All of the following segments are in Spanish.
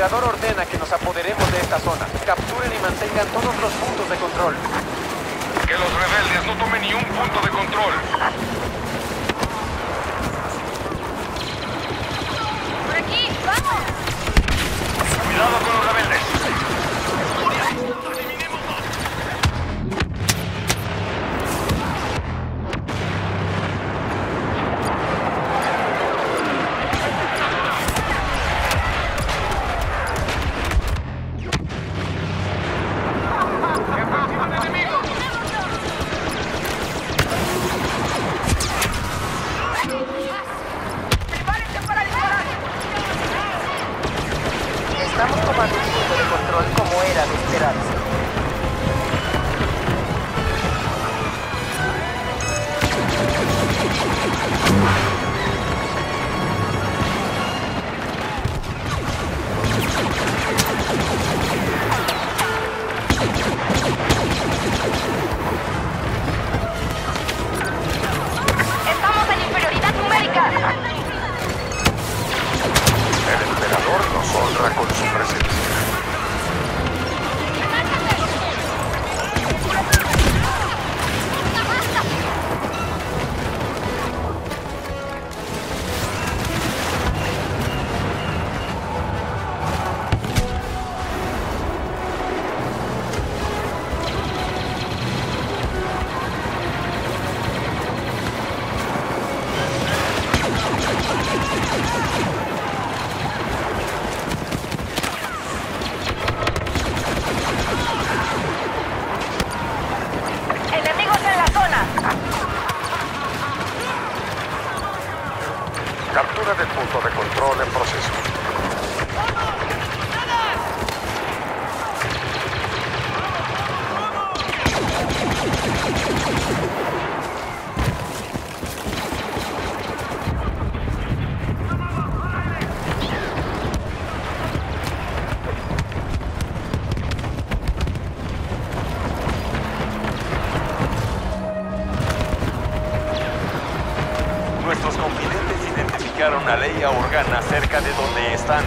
emperador ordena que nos apoderemos de esta zona. Capturen y mantengan todos los puntos de control. Que los rebeldes no tomen ni un punto de control. ¡Por aquí! ¡Vamos! Cuidado con los rebeldes. Estamos tomando un punto de control como era de esperarse. ¡Estamos en inferioridad numérica! El emperador nos honra con su presencia. ¡Enemigos en la zona! Captura del punto de control en proceso. Nuestros confidentes identificaron a Leia Organa cerca de donde están.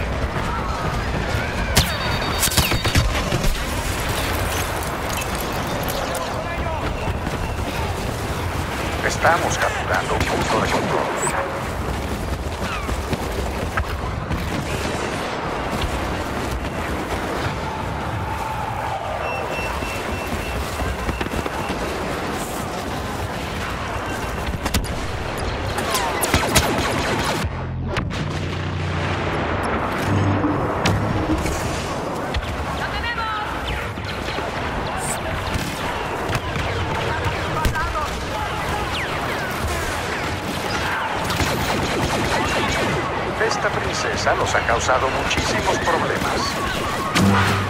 Estamos capturando un punto de control. Esta princesa nos ha causado muchísimos problemas.